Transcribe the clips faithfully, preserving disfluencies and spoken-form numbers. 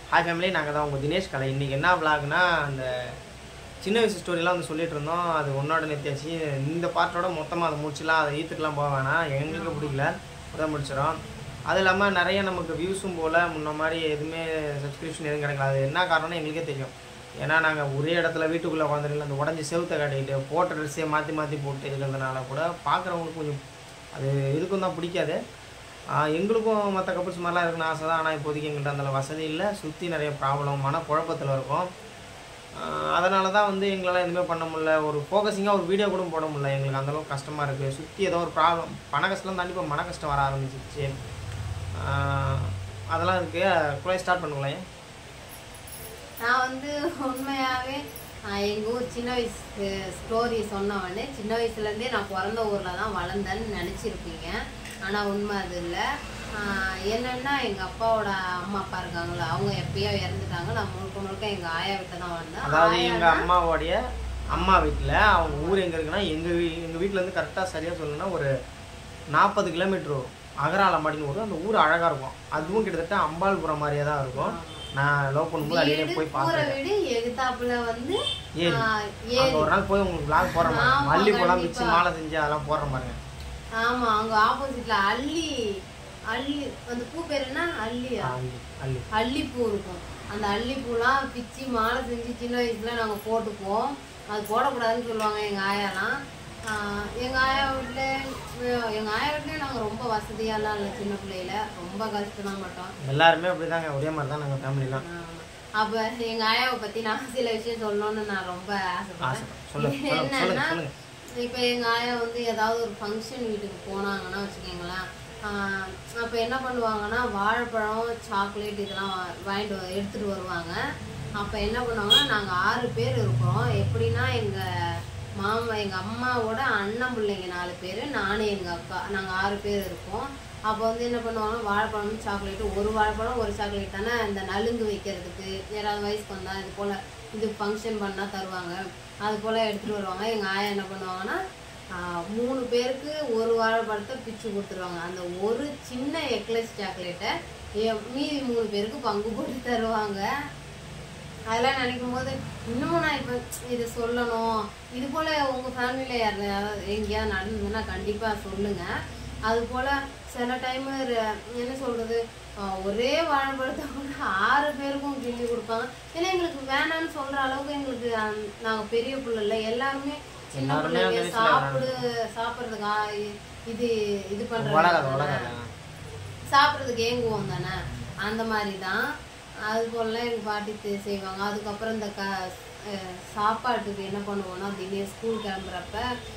Hi family, நாங்கள் தான் உங்கள் தினேஷ் கலை. இன்றைக்கி என்ன விளாக்னா, அந்த சின்ன வயசு ஸ்டோரிலாம் வந்து சொல்லிட்டு இருந்தோம். அது ஒன்றோட நிறுத்தியாச்சு. இந்த பாட்டோட மொத்தமாக அதை முடிச்சுலாம், அதை ஈத்துக்கெலாம் போக வேணாம், எங்களுக்கு பிடிக்கல, உதவ முடிச்சிடும். அது இல்லாமல் நிறைய நமக்கு வியூஸும் போல் முன்ன மாதிரி எதுவுமே சப்ஸ்கிரிப்ஷன் எதுவும் கிடைக்கல. அது என்ன காரணம்னு எங்களுக்கே தெரியும். ஏன்னா நாங்கள் ஒரே இடத்துல வீட்டுக்குள்ளே உட்காந்துருக்கல, அந்த உடஞ்சி செவுத்தை காட்டிக்கிட்டு போட்ட ட்ரெஸ்ஸே மாற்றி மாற்றி போட்டு இருக்கிறதுனால கூட பார்க்குறவங்களுக்கு கொஞ்சம் அது இதுக்கும் தான் பிடிக்காது. எங்களுக்கும் மற்ற கப்புள்ஸ் மாதிரிலாம் இருக்குன்னு ஆசை தான். ஆனால் இப்போதைக்கு எங்கள்கிட்ட அந்த வசதி இல்லை. சுற்றி நிறைய ப்ராப்ளம், மன குழப்பத்தில் இருக்கும். அதனால தான் வந்து எங்களால் எதுவுமே பண்ண முடியல. ஒரு ஃபோக்கஸிங்காக ஒரு வீடியோ கூட போட முடியல. எங்களுக்கு அந்தளவுக்கு கஷ்டமாக இருக்குது. சுற்றி ஏதோ ஒரு ப்ராப்ளம், பண கஷ்டம் தாண்டி இப்போ மன கஷ்டம் வர ஆரம்பிச்சிருச்சு. அதெல்லாம் இருக்குது. கூட ஸ்டார்ட் பண்ணுங்களேன். நான் வந்து உண்மையாகவே எங்கள் ஊர் சின்ன வயசு ஸ்டோரி சொன்னவொடனே, சின்ன வயசுலேருந்தே நான் பிறந்த ஊரில் தான் வளர்ந்தேன்னு நினச்சிருப்பீங்க. ஆனால் உண்மை அது இல்லை. என்னென்னா, எங்கள் அப்பாவோட அம்மா அப்பா இருக்காங்களா, அவங்க எப்பயோ இறந்துட்டாங்க. நான் முழுக்க முழுக்க எங்கள் ஆயா வீட்டில் தான் வந்தேன். அதாவது எங்கள் அம்மாவோடைய அம்மா வீட்டில், அவங்க ஊர் எங்கே இருக்குன்னா, எங்கள் வீ எங்கள் வீட்டிலேருந்து கரெக்டாக சரியாக சொல்லணும்னா ஒரு நாற்பது கிலோமீட்டர் வரும். அகராலம்பாடின்னு வரும். அந்த ஊர் அழகாக இருக்கும். அதுவும் கிட்டத்தட்ட அம்பாள்புரம் மாதிரியே தான் இருக்கும். நான் லவ் பண்ணும்போது அடியே போய் பார்த்தேன். வீடு எகுத்தாப்புல வந்து ஏறி ஒரு நாள் போய் உங்களுக்கு விளாக் போடுற மாதிரி, மல்லிகைப்பூலாம் வச்சு மாலை செஞ்சு அதெல்லாம் போடுற பாருங்க. ஆமா, அங்க ஆப்போசிட்ல அள்ளி அள்ளி அந்த பூ பேர் என்ன, அல்லியா, அள்ளி அள்ளிப்பூ இருக்கும். அந்த அள்ளிப்பூலாம் பிச்சு மாலை செஞ்சு சின்ன வயசுல நாங்க போட்டுப்போம். அது போடக்கூடாதுன்னு சொல்லுவாங்க எங்க ஆயாலாம். எங்க ஆயா வீட்டுல எங்க ஆயா வீட்லயே நாங்க ரொம்ப வசதியாலாம் இல்லை. சின்ன பிள்ளையில ரொம்ப கஷ்டம் தான் மாட்டோம். எல்லாருமே அப்படிதாங்க, ஒரே மாதிரி தான் நாங்கள் ஃபேமிலிலாம். அப்ப எங்க ஆயாவை பத்தி நான் சில விஷயம் சொல்லணும்னு நான் ரொம்ப ஆசைப்படுறேன். என்னன்னா, இப்ப எங்க ஆயா வந்து ஏதாவது ஒரு ஃபங்க்ஷன் வீட்டுக்கு போனாங்கன்னா வச்சுக்கோங்களேன், அப்ப என்ன பண்ணுவாங்கன்னா, வாழைப்பழம், சாக்லேட் இதெல்லாம் வாங்கிட்டு எடுத்துட்டு வருவாங்க. அப்ப என்ன பண்ணுவாங்கன்னா, நாங்க ஆறு பேர் இருக்கிறோம். எப்படின்னா, எங்க மாமா எங்க அம்மாவோட அண்ணன் பிள்ளைங்க நாலு பேர், நானும் எங்க அக்கா, நாங்க ஆறு பேர் இருக்கோம். அப்போ வந்து என்ன பண்ணுவாங்கன்னா, வாழைப்பழம், சாக்லேட்டு, ஒரு வாழைப்பழம் ஒரு சாக்லேட் தானே இந்த நலுங்கு வைக்கிறதுக்கு, யாராவது வயசுக்கு வந்தா இது போல் இது ஃபங்க்ஷன் பண்ணால் தருவாங்க, அது போல் எடுத்துகிட்டு வருவாங்க. எங்கள் ஆயா என்ன பண்ணுவாங்கன்னா, மூணு பேருக்கு ஒரு வாழைப்பழத்தை பிச்சு கொடுத்துருவாங்க. அந்த ஒரு சின்ன எக்லஸ் சாக்லேட்டை மீதி மூணு பேருக்கு பங்கு போட்டு தருவாங்க. அதெல்லாம் நினைக்கும் போது இன்னமும் நான் இப்போ இதை சொல்லணும். இது போல் உங்கள் ஃபேமிலியில் யாராவது எங்கேயாவது நடந்ததுன்னா கண்டிப்பாக சொல்லுங்கள். அது போல் சில டைமு என்ன சொல்கிறது, ஒரே வாழைப்பழத்தை கூட ஆறு பேருக்கும் கிள்ளி கொடுப்பாங்க. ஏன்னா எங்களுக்கு வேணான்னு சொல்கிற அளவுக்கு எங்களுக்கு நாங்கள் பெரிய பிள்ளை இல்லை, எல்லாருமே சின்ன பிள்ளைங்க. சாப்பிடு சாப்பிட்றதுக்கா இது இது பண்ணுறது, சாப்பிட்றதுக்கு ஏங்குவோம் தானே, அந்த மாதிரி தான். அது போலலாம் எங்கள் பாட்டி செய்வாங்க. அதுக்கப்புறம் இந்த க சாப்பாட்டுக்கு என்ன பண்ணுவோன்னா, திடீர் ஸ்கூல் கிளம்புறப்ப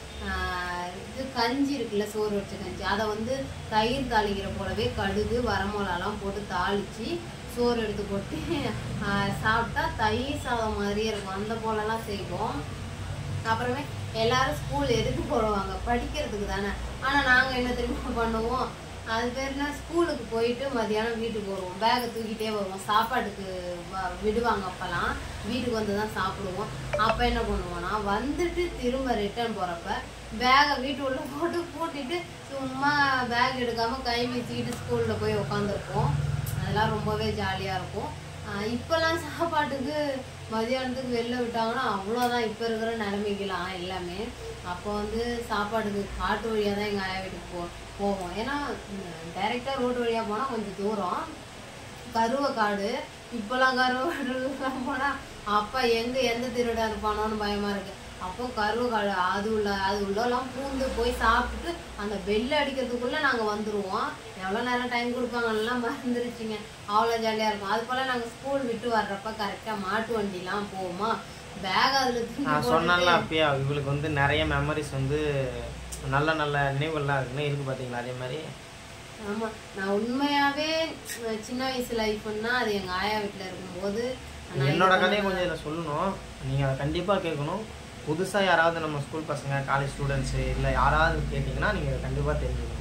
இது கஞ்சி இருக்குல்ல, சோறு வச்ச கஞ்சி, அதை வந்து தயிர் தாளிக்கிற போலவே கடுகு வரமிளகாலாம் போட்டு தாளித்து சோறு எடுத்து போட்டு சாப்பிட்டா தயிர் சாதம் மாதிரியே இருக்கும். அந்த போலலாம் செய்வோம். அப்புறமே எல்லாரும் ஸ்கூல் எதுக்கு போடுவாங்க, படிக்கிறதுக்கு தானே. ஆனால் நாங்கள் என்ன தெரியுமா பண்ணுவோம், அது பேர்னா ஸ்கூலுக்கு போயிட்டு மதியானம் வீட்டுக்கு வருவோம். பேகை தூக்கிட்டே வருவோம். சாப்பாட்டுக்கு விடுவாங்க அப்போல்லாம், வீட்டுக்கு வந்து தான் சாப்பிடுவோம். அப்போ என்ன பண்ணுவோம்னா, வந்துட்டு திரும்ப ரிட்டர்ன் போகிறப்ப பேகை வீட்டு உள்ள போட்டு பூட்டிட்டு சும்மா பேக் எடுக்காமல் கை வீசிக்கிட்டு ஸ்கூலில் போய் உட்காந்துருப்போம். அதெல்லாம் ரொம்பவே ஜாலியாக இருக்கும். இப்போல்லாம் சாப்பாட்டுக்கு மதியானத்துக்கு வெளில விட்டாங்கன்னா அவ்வளோதான். இப்போ இருக்கிற நிலைமைக்கலாம் எல்லாமே. அப்போ வந்து சாப்பாட்டுக்கு காட்டு வழியாக தான் எங்கள் ஆயா வீட்டுக்கு போ போவோம் ஏன்னா டைரெக்டாக ரோடு வழியாக போனால் கொஞ்சம் தூரம், கருவை காடு. இப்போல்லாம் கருவை காடுலாம் போனால் அப்போ எங்கே எந்த திருடா இருப்பானோன்னு பயமாக இருக்குது. அப்போ கருவை காடு அது உள்ள அது உள்ளெல்லாம் பூந்து போய் சாப்பிட்டுட்டு அந்த பெல் அடிக்கிறதுக்குள்ளே நாங்கள் வந்துடுவோம். எவ்வளோ நேரம் டைம் கொடுப்பாங்கலாம் மறந்துருச்சுங்க. அவ்வளோ ஜாலியாக இருக்கும். அது போல் நாங்கள் ஸ்கூல் விட்டு வர்றப்ப கரெக்டாக மாட்டு வண்டிலாம் போவோமா, பேக் அதில் நான் சொன்னால அப்பயே இவங்களுக்கு வந்து நிறைய மெமரிஸ் வந்து நல்ல நல்ல நினைவுகள்லாம் இருக்குன்னு இருக்குது பார்த்தீங்களா. அதே மாதிரி ஆமாம், நான் உண்மையாகவே சின்ன வயசு லைஃப்னா அது எங்கள் ஆயா வீட்டில் இருக்கும்போது. என்னோட கதையை கொஞ்சம் இதில் சொல்லணும், நீங்கள் அதை கண்டிப்பாக கேட்கணும். புதுசாக யாராவது நம்ம ஸ்கூல் பசங்க, காலேஜ் ஸ்டூடெண்ட்ஸு இல்லை யாராவது கேட்டிங்கன்னா நீங்கள் கண்டிப்பாக தெரிஞ்சுக்கணும்.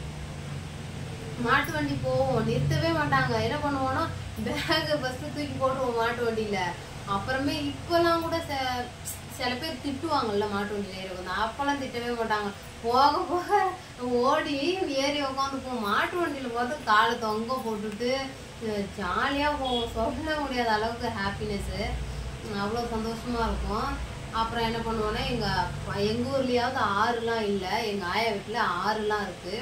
மாட்டு வண்டி போவோம், நிறுத்தவே மாட்டாங்க. என்ன பண்ணுவோன்னா, பேகை ஃபஸ்ட்டு தூக்கி போட்டுருவோம் மாட்டு வண்டியில். அப்புறமே இப்போல்லாம் கூட சில பேர் திட்டுவாங்கல்ல மாட்டு வண்டியில் ஏறி உட்காந்து, அப்பெல்லாம் திட்டவே மாட்டாங்க. போக போக ஓடி ஏறி உட்காந்து போவோம். மாட்டு வண்டியில் பார்த்து காலை தொங்க போட்டுட்டு ஜாலியாக போவோம். சொல்ல முடியாத அளவுக்கு ஹாப்பினஸ்ஸு, அவ்வளோ சந்தோஷமாக இருக்கும். அப்புறம் என்ன பண்ணுவோன்னா, எங்கள் எங்கள் ஊர்லேயாவது ஆறுலாம் இல்லை, எங்கள் ஆயா வீட்டில் ஆறுலாம் இருக்குது.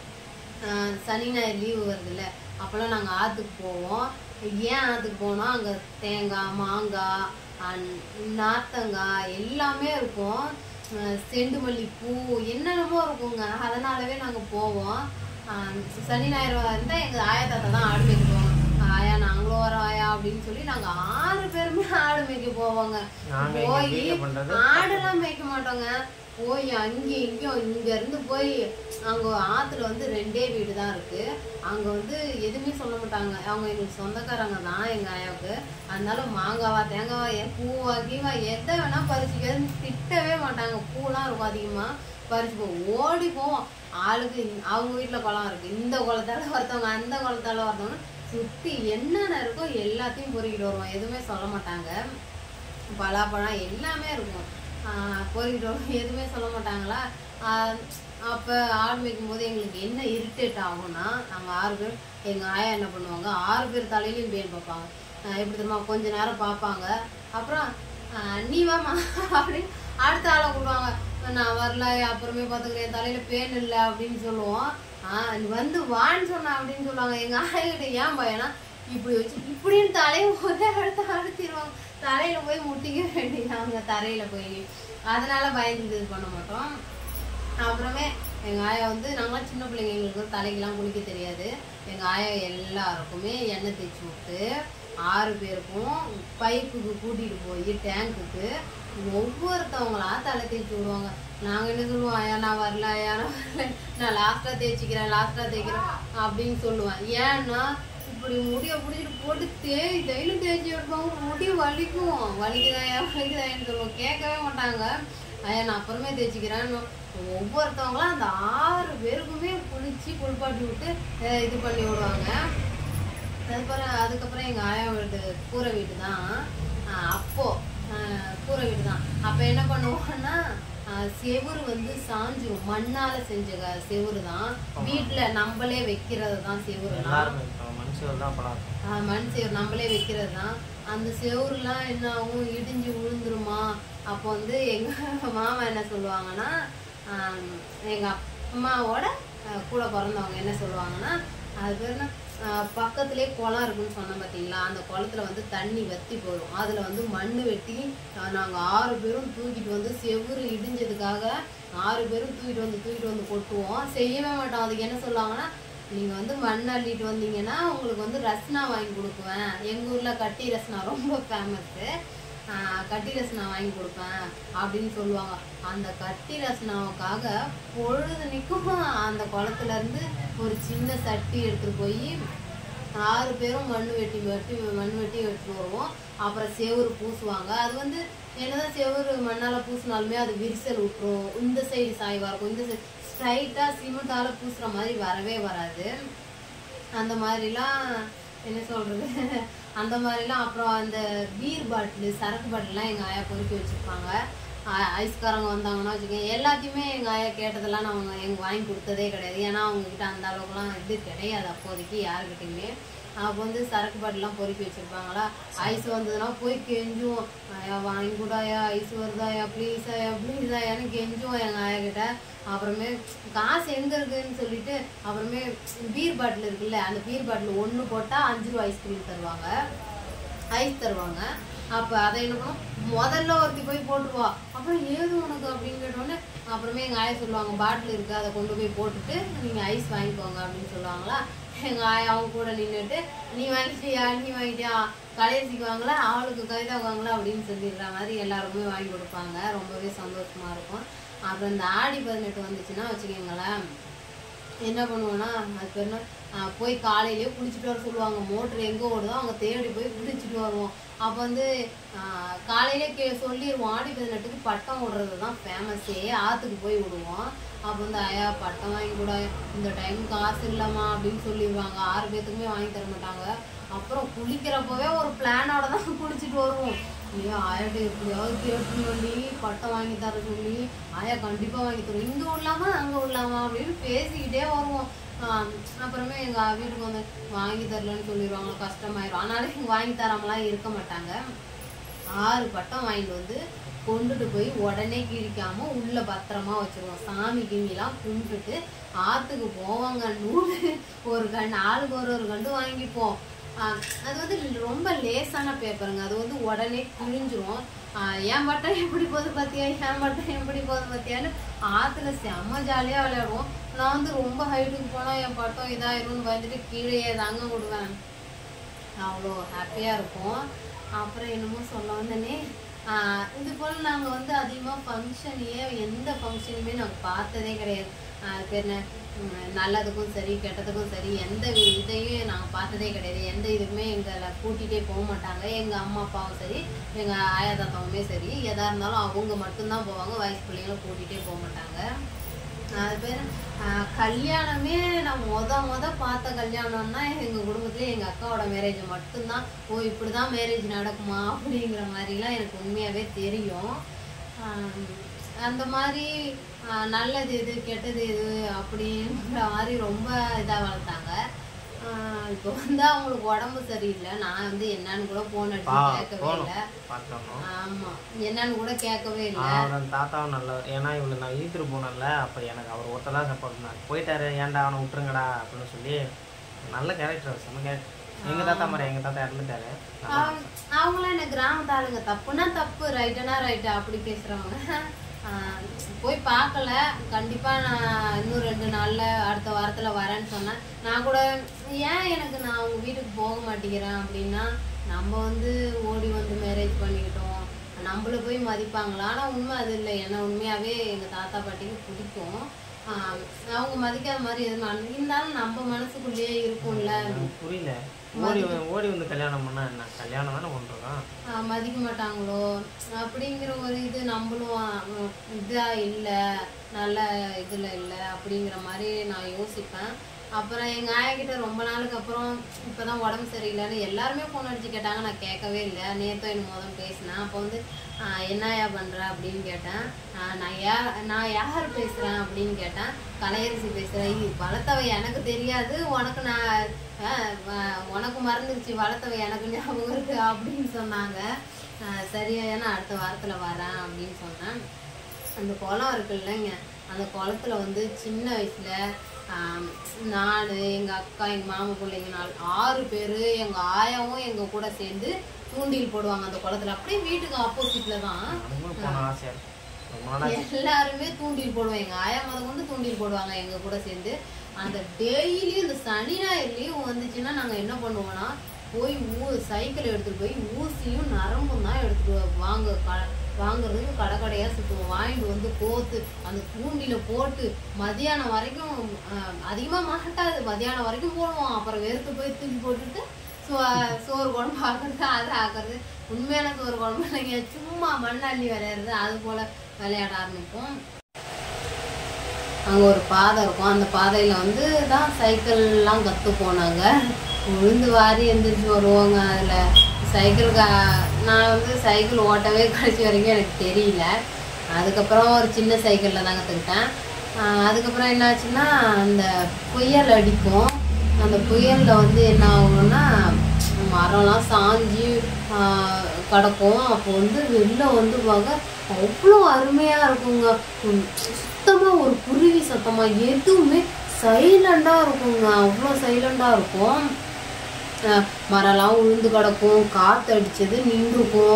சனி ஞாயிறு லீவு வருதுல்ல, அப்போல்லாம் நாங்கள் ஆற்றுக்கு போவோம். ஏன் ஆற்றுக்கு போனோம், அங்கே தேங்காய், மாங்காய், நார்த்தங்காய் எல்லாமே இருக்கும். செண்டு மல்லி பூ என்னென்னமோ இருக்குங்க. அதனாலவே நாங்கள் போவோம். சனி ஞாயிறு இருந்தால் எங்கள் ஆயா தாத்தா தான் ஆடு மேய்க்க போவாங்க. ஆயா நாங்களும் வரோம் ஆயா அப்படின்னு சொல்லி நாங்கள் ஆறு பேருமே ஆடு மேய்க்க போவோங்க. போய் ஆடெல்லாம் மேய்க்க மாட்டோங்க. போய் அங்கேயும் இங்கேயும் இங்கேருந்து போய் அங்கே ஆற்றுல வந்து ரெண்டே வீடு தான் இருக்குது. அங்கே வந்து எதுவுமே சொல்ல மாட்டாங்க. அவங்க எங்களுக்கு சொந்தக்காரங்க தான் எங்கள் ஆயாவுக்கு. அதனால மாங்காவா தேங்காவா என் பூவா கீவா எதை வேணால் பறிச்சுக்கிறதுன்னு திட்டவே மாட்டாங்க. பூலாம் இருக்கும் அதிகமாக, பறிச்சுப்போம். ஓடி போவோம். ஆளுக்கு அவங்க வீட்டில் குளம் இருக்குது, இந்த குளத்தால ஒருத்தவங்க அந்த குளத்தால ஒருத்தவங்க சுற்றி என்னென்ன இருக்கோ எல்லாத்தையும் பொறுக்கிட்டு வருவோம். எதுவுமே சொல்ல மாட்டாங்க. பலாப்பழம் எல்லாமே இருக்கும், பொறுக்கிட்டு வருவோம். எதுவுமே சொல்ல மாட்டாங்களா. அப்போ ஆடு மேய்க்கும் போது எங்களுக்கு என்ன இரிட்டேட் ஆகும்னா, நாங்கள் ஆறு பேர் எங்கள் ஆயா என்ன பண்ணுவாங்க, ஆறு பேர் தலையிலையும் பேன் பார்ப்பாங்க. எப்படி தெரியுமா, கொஞ்ச நேரம் பார்ப்பாங்க. அப்புறம் நீ வாமா அப்படின்னு அடுத்த ஆளை கூடுவாங்க. நான் வரல, அப்புறமே பார்த்துக்கிறேன், தலையில் பேன் இல்லை அப்படின்னு சொல்லுவோம். ஆஹ் வந்து வான்னு சொன்னா அப்படின்னு சொல்லுவாங்க. எங்கள் ஆயாக்கிட்ட ஏன் பையனா இப்படி வச்சு இப்படின்னு தலையை ஒரே இடத்த அழுத்திடுவாங்க. தலையில போய் முட்டிக்க வேண்டியதாங்க தரையில போய். அதனால பயந்துட்டு இது பண்ண மாட்டோம். அப்புறமே எங்கள் ஆயா வந்து நாங்களாம் சின்ன பிள்ளைங்க, எங்களுக்கு தலைக்கெல்லாம் குளிக்க தெரியாது. எங்கள் ஆயா எல்லாருக்குமே எண்ணெய் தேய்ச்சி விட்டு ஆறு பேருக்கும் பைப்புக்கு கூட்டிகிட்டு போய் டேங்குக்கு ஒவ்வொருத்தவங்களா தலை தேய்ச்சி விடுவாங்க. நாங்கள் என்ன சொல்லுவோம், ஐயா நான் வரல, ஐயா நான் வரல, நான் லாஸ்ட்டாக தேய்ச்சிக்கிறேன் லாஸ்ட்டாக தேய்க்கிறேன் அப்படின்னு சொல்லுவேன். ஏன்னா இப்படி முடியை பிடிச்சிட்டு போட்டு தேய் தையிலும் தேய்ச்சி விடுவாங்க. முடி வலிக்கும், வலிக்குதாயா வலிக்குதாயான்னு சொல்லுவோம். கேட்கவே மாட்டாங்க. ஐயா நான் அப்புறமே தேய்ச்சிக்கிறேன்னு ஒவ்வொருத்தவங்களாம் அந்த ஆறு பேருக்குமே குளிச்சு குளிப்பாட்டி விட்டு இது பண்ணி விடுவாங்க. அதுக்கப்புறம் அதுக்கப்புறம் எங்கள் ஆயா வீட்டு கூரை வீட்டு தான். அப்போது கூரை வீடு தான். அப்போ என்ன பண்ணுவோம்னா, செவுரு வந்து சாஞ்சிரும், மண்ணால் செஞ்ச செவுரு தான். வீட்டில் நம்மளே வைக்கிறது தான் செவுருலாம். மண் செவரு நம்மளே வைக்கிறது தான். அந்த செவுருலாம் என்ன ஆகும், இடிஞ்சு விழுந்துருமா. அப்போ வந்து எங்கள் மாமா என்ன சொல்லுவாங்கன்னா, எங்கள் அம்மாவோட கூட பிறந்தவங்க என்ன சொல்லுவாங்கன்னா, அது பேர் என்ன, பக்கத்துலேயே குளம் இருக்குன்னு சொன்னோம் பார்த்தீங்களா, அந்த குளத்துல வந்து தண்ணி வற்றி போயிடும். அதில் வந்து மண் வெட்டி நாங்கள் ஆறு பேரும் தூக்கிட்டு வந்து செவுரு இடிஞ்சதுக்காக ஆறு பேரும் தூக்கிட்டு வந்து தூக்கிட்டு வந்து கொட்டுவோம். செய்யவே மாட்டோம். அதுக்கு என்ன சொல்லுவாங்கன்னா, நீங்கள் வந்து மண் அள்ளிட்டு வந்தீங்கன்னா உங்களுக்கு வந்து ரஸ்னா வாங்கி கொடுக்குவேன். எங்கள் ஊரில் கட்டி ரஸ்னா ரொம்ப ஃபேமஸ்ஸு. கட்டி ரசனா வாங்கி கொடுப்பேன் அப்படின்னு சொல்லுவாங்க. அந்த கட்டி ரசனாவுக்காக பொழுதுனிக்கும் அந்த குளத்துலேருந்து ஒரு சின்ன சட்டி எடுத்துகிட்டு போய் ஆறு பேரும் மண் வெட்டி வெட்டி மண் வெட்டி எடுத்துகிட்டு வருவோம். அப்புறம் செவுரு பூசுவாங்க. அது வந்து என்னதான் செவுரு மண்ணால் பூசினாலுமே அது விரிசல் விட்டுரும். இந்த சைடு சாய்வாக இருக்கும், இந்த சைடு ஸ்ட்ரைட்டாக சிமெண்டால் பூசுகிற மாதிரி வரவே வராது. அந்த மாதிரிலாம் என்ன சொல்கிறது, அந்த மாதிரிலாம். அப்புறம் அந்த பீர் பாட்டிலு சரக்கு பாட்டிலாம் எங்கள் ஆயா பொறுக்கி வச்சுருப்பாங்க. ஐஸ்காரங்க வந்தாங்கன்னா வச்சுக்கோங்க, எல்லாத்தையுமே எங்கள் ஆயா கேட்டதெல்லாம் நாங்கள் எங்கள் வாங்கி கொடுத்ததே கிடையாது. ஏன்னா அவங்கக்கிட்ட அந்த அளவுக்குலாம் இது கிடையாது அப்போதைக்கு யாருக்கிட்டையுமே. அப்போ வந்து சரக்கு பாட்டிலாம் பொறுக்கி வச்சுருப்பாங்களா, ஐஸ் வந்ததுன்னா போய் கெஞ்சுவோம், ஆயா வாங்கி கூடாயா, ஐஸ் வருதாயா, ப்ளீஸ் ஆயா ப்ளீஸ் ஆயான்னு கெஞ்சுவோம் எங்கள் ஆயாக்கிட்ட. அப்புறமே காசு எங்கே இருக்குதுன்னு சொல்லிட்டு அப்புறமே பீர் பாட்டில் இருக்குல்ல, அந்த பீர் பாட்டில் ஒன்று போட்டால் அஞ்சு ரூபா ஐஸ்கிரீம் தருவாங்க, ஐஸ் தருவாங்க. அப்போ அதை என்ன பண்ணுவோம், முதல்ல ஒருத்தி போய் போட்டுருவா. அப்புறம் ஏது உனக்கு அப்படின்னு கேட்டோடனே அப்புறமே எங்கள் ஆயா சொல்லுவாங்க, பாட்டில் இருக்குது அதை கொண்டு போய் போட்டுட்டு நீங்கள் ஐஸ் வாங்கிக்கோங்க அப்படின்னு சொல்லுவாங்களா. எங்கள் ஆயா அவங்க கூட நின்றுட்டு நீ வாங்கிட்டியா நீ வாங்கிட்டியா கடைசிக்கு வாங்கலாம் அவளுக்கு கைதா வாங்கலாம் அப்படின்னு சொல்லிடுற மாதிரி எல்லாருமே வாங்கி கொடுப்பாங்க. ரொம்பவே சந்தோஷமாக இருக்கும். அப்புறம் இந்த ஆடி பதினெட்டு வந்துச்சுன்னா வச்சுக்கோங்களேன், என்ன பண்ணுவோன்னா அது பேர் என்ன, போய் காலையிலேயே குளிச்சுட்டு வர சொல்லுவாங்க. மோட்ரு எங்கே ஓடுதோ அங்கே தேடி போய் குளிச்சுட்டு வருவோம். அப்போ வந்து காலையிலே கே சொல்லிடுவோம், ஆடி பதினெட்டுக்கு பட்டம் விடுறது தான் ஃபேமஸே, ஆற்றுக்கு போய் விடுவோம். அப்போ வந்து ஐயா பட்டம் வாங்கி கூட இந்த டைம் காசு இல்லைம்மா அப்படின்னு சொல்லிடுவாங்க. ஆறு பேர்த்துக்குமே வாங்கி தர மாட்டாங்க. அப்புறம் குளிக்கிறப்பவே ஒரு பிளானோட தான் குளிச்சுட்டு வருவோம். இல்லையா ஆயாட்ட எப்படியாவது கேட்டு சொல்லி பட்டம் வாங்கி தர சொல்லி ஆயா கண்டிப்பாக வாங்கி தரும், இங்கே விடலாமா அங்கே விடலாமா அப்படின்னு பேசிக்கிட்டே வருவோம். அப்புறமே எங்கள் வீட்டுக்கு வந்து வாங்கி தரலன்னு சொல்லிடுவாங்க, கஷ்டமாயிரும். அதனால இங்கே வாங்கி தராமலாம் இருக்க மாட்டாங்க. ஆறு பட்டம் வாங்கிட்டு வந்து கொண்டுட்டு போய் உடனே கிழிக்காம உள்ள பத்திரமா வச்சிருவோம். சாமி கிமிலாம் கும்பிட்டுட்டு ஆற்றுக்கு போவாங்க. நூறு ஒரு கண்டு ஆளுக்கு ஒரு ஒரு கண்டு வாங்கிப்போம். அது வந்து ரொம்ப லேசான பேப்பருங்க, அது வந்து உடனே கிழிஞ்சிரும். என் பட்டம் எப்படி போகுது பார்த்தியா, என் பட்டம் எப்படி போகுது பார்த்தியான்னு ஆற்றுல செம்ம ஜாலியாக விளையாடுவோம். நான் வந்து ரொம்ப ஹைட்டுக்கு போனால் என் பட்டம் இதாயிரும்னு வந்துட்டு கீழே தாங்க விடுவேன். அவ்வளோ ஹாப்பியாக இருக்கும். அப்புறம் என்னமோ சொல்ல வந்தனே, இது போல் நாங்கள் வந்து அதிகமாக ஃபங்க்ஷனையே எந்த ஃபங்க்ஷனுமே நாங்கள் பார்த்ததே கிடையாது. அது என்ன நல்லதுக்கும் சரி கெட்டதுக்கும் சரி எந்த இதையும் நாங்கள் பார்த்ததே கிடையாது. எந்த இதுக்குமே எங்களை கூட்டிகிட்டே போக மாட்டாங்க. எங்கள் அம்மா அப்பாவும் சரி எங்கள் ஆயா தாத்தாவுமே சரி எதாக இருந்தாலும் அவங்க மட்டும்தான் போவாங்க, வயசு பிள்ளைங்களும் கூட்டிகிட்டே போக மாட்டாங்க. அது பேர் கல்யாணமே நான் மொத மொத பார்த்த கல்யாணம்னா எங்கள் குடும்பத்துலேயே எங்கள் அக்காவோட மேரேஜ் மட்டும்தான். ஓ இப்படி தான் மேரேஜ் நடக்குமா அப்படிங்கிற மாதிரிலாம் எனக்கு உண்மையாகவே தெரியும். அந்த மாதிரி நல்லது எது கெட்டது எது அப்படிங்கிற மாதிரி ரொம்ப இதாக வளர்த்தாங்க. இப்போ வந்து அவங்களுக்கு உடம்பு சரியில்லை, நான் வந்து என்னன்னு கூட போன் அடிச்சு கேட்கவே இல்லை. ஆமா என்னன்னு கூட கேட்கவே இல்லை. தாத்தாவும் நல்லவர், ஏன்னா இவளை நான் ஈத்துட்டு போனேன்ல, அப்போ எனக்கு அவர் ஒருத்தர் தான் சப்போர்ட் பண்ணார். போயிட்டாரு ஏன்டா அவனை விட்டுருங்கடா அப்படின்னு சொல்லி நல்ல கேரக்டர், செம்ம கேரக்டர். எங்க தாத்தா மாதிரி எங்க தாத்தா இறந்துட்டாரு. அவங்களாம் என்ன கிராமத்து ஆளுங்க, தப்புனா தப்பு ரைட்டுனா ரைட்டு அப்படி பேசுறவங்க. போய் பார்க்கல, கண்டிப்பாக நான் இன்னும் ரெண்டு நாளில் அடுத்த வாரத்தில் வரேன்னு சொன்னேன். நான் கூட ஏன் எனக்கு நான் அவங்க வீட்டுக்கு போக மாட்டேங்கிறேன் அப்படின்னா, நம்ம வந்து ஓடி வந்து மேரேஜ் பண்ணிக்கிட்டோம், நம்மள போய் மதிப்பாங்களா? ஆனால் உண்மை அது இல்லை. ஏன்னா உண்மையாகவே எங்கள் தாத்தா பாட்டிக்கு பிடிக்கும். அவங்க மதிக்காத மாதிரி எதுவும் இருந்தாலும் நம்ம மனசுக்குள்ளேயே இருக்கும்ல. புரியல, ஓடி ஓடி வந்து கல்யாணம் பண்ணா என்ன, கல்யாணம் தானே பண்ணுறோம், மதிக்க மாட்டாங்களோ அப்படிங்கிற ஒரு இது நம்மளும் இதா இல்லை, நல்ல இதில் இல்லை அப்படிங்கிற மாதிரி நான் யோசிப்பேன். அப்புறம் எங்கள் ஆயாக்கிட்ட ரொம்ப நாளுக்கு அப்புறம் இப்போ தான் உடம்பு சரியில்லைன்னு எல்லாருமே ஃபோன் அடித்து கேட்டாங்க. நான் கேட்கவே இல்லை. நேற்று எனக்கு முதல் பேசினேன். அப்போ வந்து என்னையா பண்ணுற அப்படின்னு கேட்டேன். நான் யா நான் யார் பேசுகிறேன் அப்படின்னு கேட்டேன். கலையரசி பேசுகிறேன். வளர்த்தவை எனக்கு தெரியாது, உனக்கு நான் உனக்கு மறந்துடுச்சு, வளர்த்தவை எனக்கு ஞாபகம் இருக்கு அப்படின்னு சொன்னாங்க. சரியா நான் அடுத்த வாரத்தில் வரேன் அப்படின்னு சொன்னேன். அந்த குளம் இருக்குல்லங்க, அந்த குளத்துல வந்து சின்ன வயசில் நான் எங்கள் அக்கா எங்கள் மாமா பிள்ளைங்க நாலு ஆறு பேர் எங்கள் ஆயாவும் எங்கள் கூட சேர்ந்து தூண்டில் போடுவாங்க அந்த குளத்துல. அப்படியே வீட்டுக்கு ஆப்போசிட்டில் தான் எல்லாருமே தூண்டில் போடுவோம். எங்கள் ஆயா மதம் வந்து தூண்டில் போடுவாங்க எங்கள் கூட சேர்ந்து. அந்த டெய்லியும் இந்த சனி ஞாயிறு லீவு வந்துச்சுன்னா நாங்கள் என்ன பண்ணுவோம்னா, போய் ஊ சைக்கிள் எடுத்துகிட்டு போய் ஊசியும் நரம்பும் தான் எடுத்துகிட்டு வாங்க க வாங்குறதுக்கு கடை கடையாக சுற்றுவோம். வாங்கிட்டு வந்து கோத்து அந்த தூண்டியில் போட்டு மதியானம் வரைக்கும் அதிகமாக மாட்டாது, மதியானம் வரைக்கும் போடுவோம். அப்புறம் வெறுத்து போய் தூக்கி போட்டுட்டு சோ சோறு குழம்பு ஆக்குறது, அதை ஆக்குறது. உண்மையான சோறு குழம்பு இல்லைங்க, சும்மா மண்ணள்ளி விளையாடுறது, அது போல் விளையாட ஆரம்பிப்போம். அங்கே ஒரு பாதை இருக்கும், அந்த பாதையில் வந்து தான் சைக்கிள்லாம் கற்று போனாங்க. விழுந்து வாரி எந்திரிச்சு வருவாங்க. அதில் சைக்கிள் க நான் வந்து சைக்கிள் ஓட்டவே கடைசி வரைக்கும் எனக்கு தெரியல. அதுக்கப்புறம் ஒரு சின்ன சைக்கிளில் தான் கற்றுக்கிட்டேன். அதுக்கப்புறம் என்னாச்சுன்னா, அந்த புயல் அடிக்கும். அந்த புயலில் வந்து என்ன ஆகும்னா, மரம்லாம் சாஞ்சி கிடக்கும். அப்போ வந்து வெளில வந்து வாங்க அவ்வளோ அருமையாக இருக்குங்க. சுத்தமாக ஒரு குருவி சத்தமாக எதுவுமே சைலண்டாக இருக்குங்க, அவ்வளோ சைலண்டாக இருக்கும். மரம்லாம் உளுந்து கிடக்கும், காற்று அடிச்சது நின்றுக்கும்.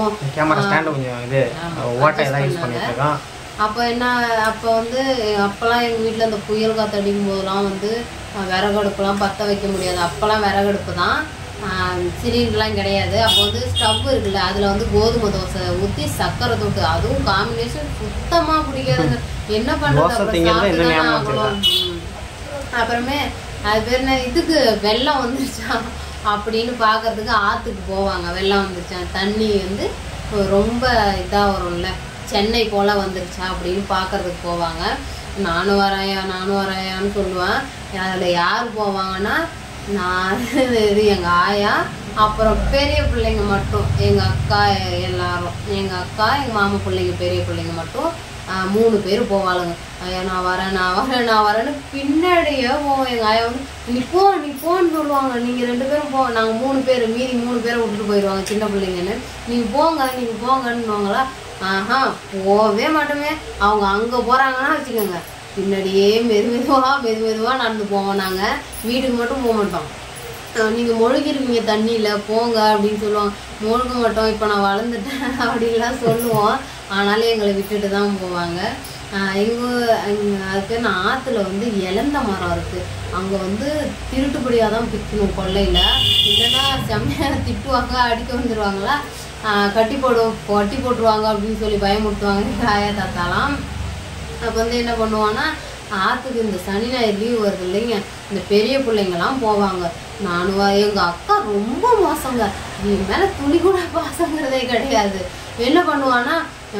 அப்போ என்ன, அப்போ வந்து அப்போல்லாம் எங்கள் வீட்டில் அந்த புயல் காற்று அடிக்கும் போதெல்லாம் வந்து விறகடுப்புலாம் பற்ற வைக்க முடியாது. அப்போல்லாம் விறகடுப்பு தான், சிலிண்டர்லாம் கிடையாது. அப்போ வந்து ஸ்டவ் இருக்குல்ல, அதில் வந்து கோதுமை தோசை ஊற்றி சர்க்கரை தொட்டு, அதுவும் காம்பினேஷன் சுத்தமாக பிடிக்காதுங்க. என்ன பண்ணுறது, ஆகணும். அப்புறமே அது பேர் என்ன, இதுக்கு வெள்ளம் வந்துருச்சா அப்படின்னு பார்க்கறதுக்கு ஆற்றுக்கு போவாங்க. வெள்ளம் வந்துருச்சா, தண்ணி வந்து ரொம்ப இதாக வரும்ல, சென்னை போல் வந்துருச்சா அப்படின்னு பார்க்கறதுக்கு போவாங்க. நானும் வரையா நானும் வரையான்னு சொல்லுவேன். அதில் யார் போவாங்கன்னா, நான் இது எங்கள் ஆயா, அப்புறம் பெரிய பிள்ளைங்க மட்டும் எங்கள் அக்கா எல்லாரும் எங்கள் அக்கா எங்கள் மாமா பிள்ளைங்க பெரிய பிள்ளைங்க மட்டும் மூணு பேர் போவாளுங்க. ஐயா நான் வரேன் நான் வரேன் நான் வரேன்னு பின்னாடியே போவோம். எங்கள் ஆயா வந்து நீ போ நீ போன்னு சொல்லுவாங்க. நீங்கள் ரெண்டு பேரும் போ, நாங்கள் மூணு பேர் மீதி மூணு பேரை விட்டுட்டு போயிடுவாங்க சின்ன பிள்ளைங்கன்னு. நீங்கள் போங்க நீங்கள் போங்கன்னுவாங்களா? ஆஹா போவே மாட்டோமே. அவங்க அங்கே போகிறாங்கன்னா வச்சுக்கோங்க பின்னாடியே மெது மெதுவாக மெது மெதுவாக நடந்து போவோம். நாங்கள் வீட்டுக்கு மட்டும் போக மாட்டோம். நீங்கள் முழுகிருக்கீங்க தண்ணியில் போங்க அப்படின்னு சொல்லுவாங்க. முழுக மாட்டோம் இப்போ நான் வளர்ந்துட்டேன் அப்படின்லாம் சொல்லுவோம். ஆனாலும் எங்களை விட்டுட்டு தான் போவாங்க. எங்கள் அது பேர் நான் ஆற்றுல வந்து இலந்த மரம் இருக்குது. அங்கே வந்து திருட்டுப்படியாக தான் பிக்கணும் கொள்ளையில், இல்லைன்னா செம்மையாக திட்டுவாங்க அடிக்க வந்துடுவாங்களா, கட்டி போடுவோம் கட்டி போட்டுருவாங்க அப்படின்னு சொல்லி பயமுறுத்துவாங்க ஆயா தாத்தாலாம். அப்போ வந்து என்ன பண்ணுவான்னா ஆற்றுக்கு இந்த சனி ஞாயிறு லீவ் வருது இல்லைங்க, இந்த பெரிய பிள்ளைங்கலாம் போவாங்க. நானும் எங்கள் அக்கா ரொம்ப மோசங்க, என் மேலே துளி கூட பாசங்கிறதே கிடையாது. என்ன பண்ணுவான்னா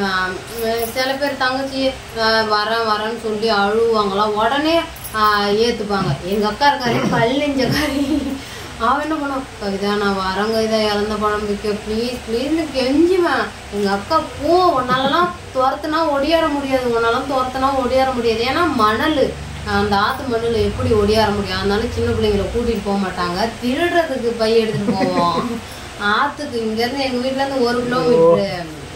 சில பேர் தங்கச்சி வரேன் வரேன்னு சொல்லி அழுவாங்களாம், உடனே ஏற்றுப்பாங்க. எங்கள் அக்கா இருக்காரு கல்லெஞ்சக்காரி, அவன் என்ன பண்ணுவான் கவிதா நான் வரேங்க இதை இறந்த பழம் விற்க ப்ளீஸ் ப்ளீஸ்னு கெஞ்சுவேன். எங்கள் அக்கா போ உன்னாலலாம் துரத்துனா ஒடியார முடியாது, உன்னாலாம் துரத்துனா ஒடியார முடியாது. ஏன்னா மணல் அந்த ஆற்று மண்ணில் எப்படி ஒடியார முடியும். அதனால சின்ன பிள்ளைங்களை கூட்டிகிட்டு போக மாட்டாங்க, திருடுறதுக்கு பை எடுத்துகிட்டு போவோம் ஆற்றுக்கு. இங்கேருந்து எங்கள் வீட்டிலேருந்து ஒரு கிலோமீட்ரு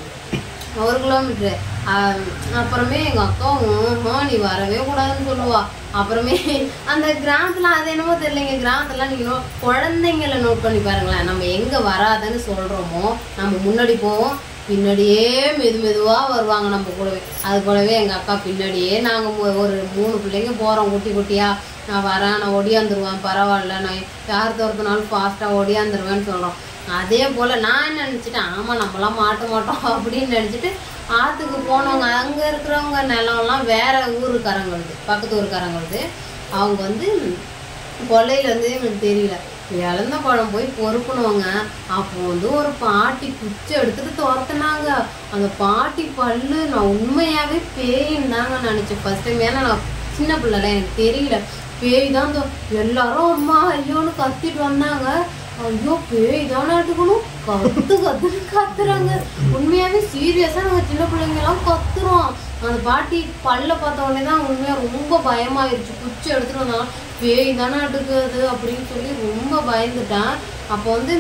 ஒரு கிலோமீட்ரு அப்புறமே எங்கள் அக்காவும் நீ வரவே கூடாதுன்னு சொல்லுவா. அப்புறமே அந்த கிராமத்தில் அது என்னமோ தெரியலைங்க, கிராமத்தில் நீங்கள் குழந்தைங்கள நோட் பண்ணி பாருங்களேன். நம்ம எங்கே வராதுன்னு சொல்கிறோமோ நம்ம முன்னாடி போவோம், பின்னாடியே மெது மெதுவாக வருவாங்க நம்ம கூடவே. அது கூடவே எங்கள் அக்கா பின்னாடியே நாங்கள் ஒரு மூணு பிள்ளைங்க போகிறோம் குட்டி குட்டியாக. நான் வரேன் நான் ஒடியாந்துருவேன் பரவாயில்ல, நான் யார் துரத்துனாலும் ஃபாஸ்ட்டாக ஒடியாந்துருவேன்னு சொல்கிறோம். அதே போல் நான் என்ன நினச்சிட்டேன், ஆமாம் நம்மளாம் மாட்ட மாட்டோம் அப்படின்னு நினச்சிட்டு ஆற்றுக்கு போனவங்க அங்கே இருக்கிறவங்க நிலம்லாம் வேறு ஊருக்காரங்களுது, பக்கத்து ஊருக்காரங்களுது. அவங்க வந்து கொள்ளையிலேருந்து எங்களுக்கு தெரியல, இழந்த பழம் போய் பொறுக்கணுங்க. அப்போ வந்து ஒரு பாட்டி குச்சி எடுத்துகிட்டு துரத்துனாங்க. அந்த பாட்டி பல்லு நான் உண்மையாகவே பேயின்னு தாங்க நினச்சேன் ஃபஸ்ட் டைம். ஏன்னா நான் சின்ன பிள்ளைல எனக்கு தெரியல, பேய் தான் எல்லாரும் அம்மா ஐயோன்னு கத்திட்டு வந்தாங்க. ஐயோ பேய் தானே எடுக்கணும் கத்து கத்துன்னு கத்துறாங்க. உண்மையாவே சீரியஸா நாங்கள் சின்ன பிள்ளைங்கெல்லாம் கத்துறோம். அந்த பாட்டி பல்ல பார்த்த உடனே தான் உண்மையா ரொம்ப பயமாயிருச்சு. குச்சி எடுத்துட்டு வந்தாலும் பேய் தானே எடுக்குது அப்படின்னு சொல்லி ரொம்ப பயந்துட்டேன். அப்போ வந்து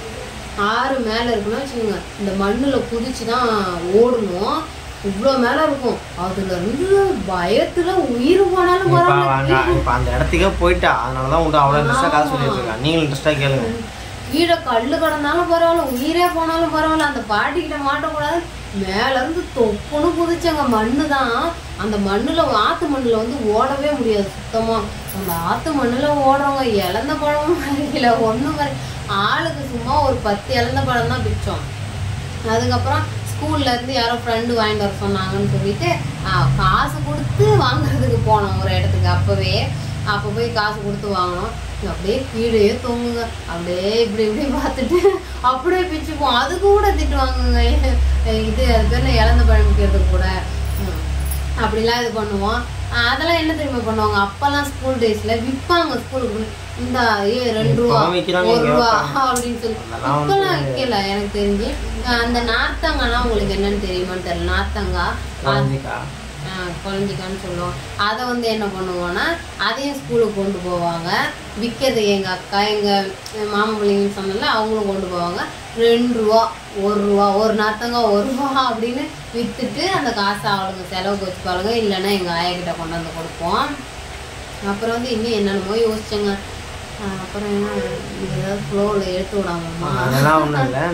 ஆறு மேலே இருக்குன்னு வச்சுக்கோங்க, இந்த மண்ணில் குதிச்சு தான் ஓடணும். இவ்வளோ மேலே இருக்கும், அதுல இருந்து பயத்துல உயிர் போனாலும் அந்த இடத்துக்கே போயிட்டா. அதனாலதான் உண்டு அவ்வளோ இன்ட்ரெஸ்டா கதை சொல்லிட்டு இருக்கேன். நீங்களும் இன்ட்ரெஸ்டா கேளுங்க. கீழே கல்லு கிடந்தாலும் பரவாயில்ல, உயிரே போனாலும் பரவாயில்ல, அந்த பாட்டிக்கிட்ட மாட்டக்கூடாது. மேல இருந்து தொப்புன்னு குதிச்சங்க. மண்ணு தான், அந்த மண்ணுல ஆத்து மண்ணுல வந்து ஓடவே முடியாது சுத்தமா. அந்த ஆத்து மண்ணுல ஓடுறவங்க இழந்த பழமும் இல்லை ஒன்றும் மாதிரி. ஆளுக்கு சும்மா ஒரு பத்து இழந்த பழம் தான் பிச்சோம். அதுக்கப்புறம் ஸ்கூல்ல இருந்து யாரோ ஃப்ரெண்டு வாங்கிட்டு வர சொன்னாங்கன்னு சொல்லிட்டு காசு கொடுத்து வாங்குறதுக்கு போனோம் ஒரு இடத்துக்கு. அப்பவே அப்போ போய் காசு கொடுத்து வாங்கினோம். அப்படியே கீழே தொங்குங்க, அப்படியே இப்படி இப்படி பார்த்துட்டு அப்படியே பிச்சுப்போம். அது கூட திட்டு வாங்குங்க, இது அது பேர் இழந்த பழமிக்கிறதுக்கு கூட அப்படிலாம் இது பண்ணுவோம். அதெல்லாம் என்ன தெரியுமா பண்ணுவாங்க, அப்பெல்லாம் ஸ்கூல் டேஸ்ல விற்பாங்க ஸ்கூலுக்கு. இந்த ஏ ரெண்டு ரூபா ஒரு ரூபா அப்படின்னு சொல்லி இப்பெல்லாம் விற்கல எனக்கு தெரிஞ்சு. அந்த நார்த்தங்காய்லாம் உங்களுக்கு என்னன்னு தெரியுமான்னு தெரியல, நார்த்தங்காய் குழஞ்சிக்கான்னு சொல்லுவோம். அதை வந்து என்ன பண்ணுவோன்னா அதையும் ஸ்கூலுக்கு கொண்டு போவாங்க விற்கிறது. எங்கள் அக்கா எங்கள் மாமா பிள்ளைங்கன்னு சொன்னால அவங்களும் கொண்டு போவாங்க. ரெண்டு ரூபா ஒரு ரூபா ஒரு நார்த்தங்காய் ஒரு ரூபா அப்படின்னு விற்றுட்டு அந்த காசை அவளுங்க செலவுக்கு வச்சுப்பாளுங்க, இல்லைன்னா எங்கள் ஆயாக்கிட்ட கொண்டு வந்து கொடுப்போம். அப்புறம் வந்து இன்னும் என்னென்னமோ யோசிச்சேங்க. அப்புறம் என்ன ஏதாவது ஃப்ளோவில் எடுத்து விடாமமா அதெல்லாம் ஒன்றும் இல்லை,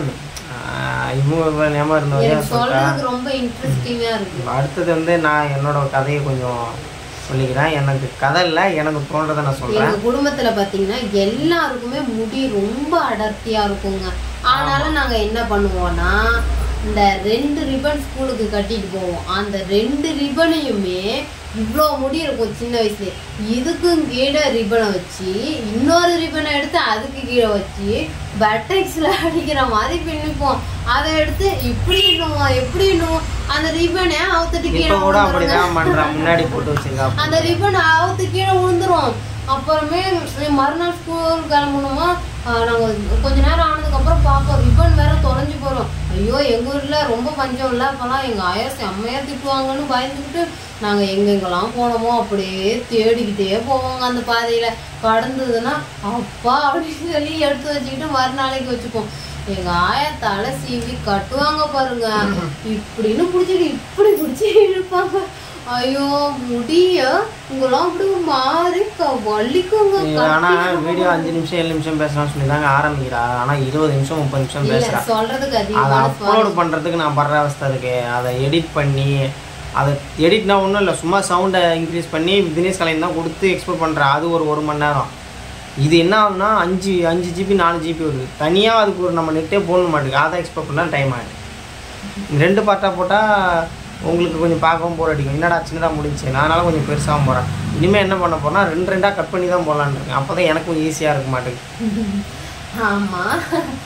சொல்றதுக்கு ரொம்ப இன்ட்ரெஸ்டிங்கா இருக்கு. அடுத்தது வந்து நான் என்னோட கதையை கொஞ்சம் சொல்லிக்கிறேன். எனக்கு கதை இல்லை, எனக்கு தோன்றதை நான் சொல்றேன். எங்க குடும்பத்துல பாத்தீங்கன்னா எல்லாருக்குமே முடி ரொம்ப அடர்த்தியா இருக்குங்க. ஆனாலும் நாங்க என்ன பண்ணுவோம்னா இந்த ரெண்டு ரிப்பன் ஸ்கூலுக்கு கட்டிட்டு போவோம். அந்த ரெண்டு ரிப்பனையுமே இவ்வளோ முடி இருக்கும் சின்ன வயசுல. இதுக்கும் கீழே ரிப்பனை வச்சு இன்னொரு ரிப்பனை எடுத்து அதுக்கு கீழே வச்சு பட்டெக்ஸ்ல அடிக்கிற மாதிரி பின்னிப்போம். அதை எடுத்து இப்படி இன்னும் எப்படி இன்னும் அந்த ரிப்பனை அவுத்துட்டு கீழே முன்னாடி போட்டு வச்சிருக்கோம். அந்த ரிப்பன் அவுத்து கீழே விழுந்துரும். அப்புறமே மறுநாள் ஸ்கூல் கிளம்பணுமா நாங்கள் கொஞ்ச நேரம் ஆனதுக்கப்புறம் பார்ப்போம் ரிப்பன் வேற தொலைஞ்சு போகிறோம். ஐயோ எங்கள் ஊரில் ரொம்ப பஞ்சம் இல்லை, அப்போல்லாம் எங்கள் ஆயா செம்மையாக திட்டுவாங்கன்னு பயந்துக்கிட்டு நாங்கள் எங்கெங்கெல்லாம் போனோமோ அப்படியே தேடிக்கிட்டே போவோங்க. அந்த பாதையில் கடந்ததுன்னா அப்பா அப்படின்னு சொல்லி எடுத்து வச்சுக்கிட்டு மறுநாளைக்கு வச்சுப்போம். எங்க ஆயா தலை சீவி கட்டுவாங்க பாருங்க, இப்படின்னு பிடிச்சிட்டு இப்படி பிடிச்சி இழுப்பாங்க. ஐயோ முடிய உங்களாம் அப்படி மாறி வலிக்குங்க. ஆனா வீடியோ அஞ்சு நிமிஷம் ஏழு நிமிஷம் பேசலாம் சொல்லிதாங்க ஆரம்பிக்கிறா, ஆனா இருபது நிமிஷம் முப்பது நிமிஷம் பேசுறா. சொல்றதுக்கு அதை அப்லோட் பண்றதுக்கு நான் படுற அவஸ்தை இருக்கு. அதை எடிட் பண்ணி அதை எடிட்னா ஒன்றும் இல்லை, சும்மா சவுண்டை இன்க்ரீஸ் பண்ணி தினேஷ் கலைஞர் தான் கொடுத்து எக்ஸ்போர்ட் பண்ணுறேன். அது ஒரு ஒரு மணி நேரம். இது என்ன ஆகுதுன்னா அஞ்சு அஞ்சு ஜிபி நாலு ஜிபி வருது. தனியாக அதுக்கு ஒரு நம்ம நெட்டே போட மாட்டேங்குது. அதை எக்ஸ்போர்ட் பண்ணால் டைம் ஆகிடும். ரெண்டு பார்ட்டாக போட்டால் உங்களுக்கு கொஞ்சம் பார்க்கவும் போர் அடிக்கும். என்னடா சின்னதாக முடிஞ்சு, நான் அதனால் கொஞ்சம் பெருசாகவும் போகிறேன். இனிமேல் என்ன பண்ண போகிறேன்னா ரெண்டு ரெண்டாக கட் பண்ணி தான் போடலான்னு இருக்கேன். அப்போ தான் எனக்கு கொஞ்சம் ஈஸியாக இருக்க மாட்டேங்குது. ஆமாம்,